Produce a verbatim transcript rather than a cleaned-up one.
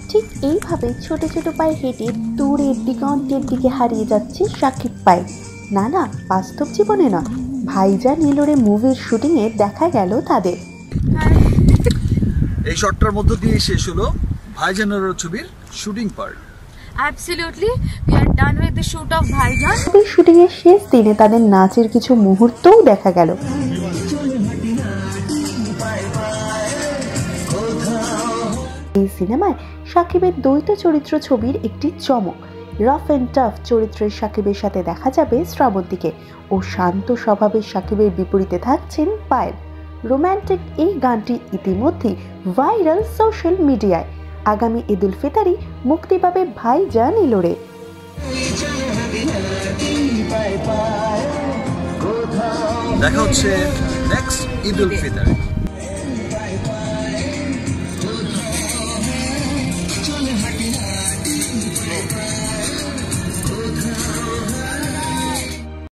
ঠিক এইভাবে ছোট ছোট পায়ে হেঁটে দূরের দিগন্তের দিকে হারিয়ে যাচ্ছে শাকিব পায়েল। না না, বাস্তব জীবনে না, ভাইজান নিলোরে মুভির শুটিংয়ে দেখা গেল তাদের। এই শটটার মধ্য দিয়ে শেষ হলো ভাইজান নিলোরে ছবির shooting part. Absolutely, we are done with the shoot of ভাইজান। এই শুটিং এর শেষ দিনে তাদের নাচের কিছু মুহূর্তও দেখা গেল। এই সিনেমায় শাকিবের দ্বৈত চরিত্র ছবির একটি চমক। রাফ অ্যান্ড টাফ চরিত্রের শাকিবের সাথে দেখা যাবে শ্রাবন্তীকে ও শান্ত স্বভাবের শাকিবের বিপরীতে থাকছেন পায়েল। রোম্যান্টিক এই গানটি ইতিমধ্যেই ভাইরাল সোশ্যাল মিডিয়ায়। আগামী ঈদ উল ফিতরে মুক্তি পাবে ভাইজান নিলোরে। দেখা হচ্ছে নেক্সট ঈদ উল ফিতরে।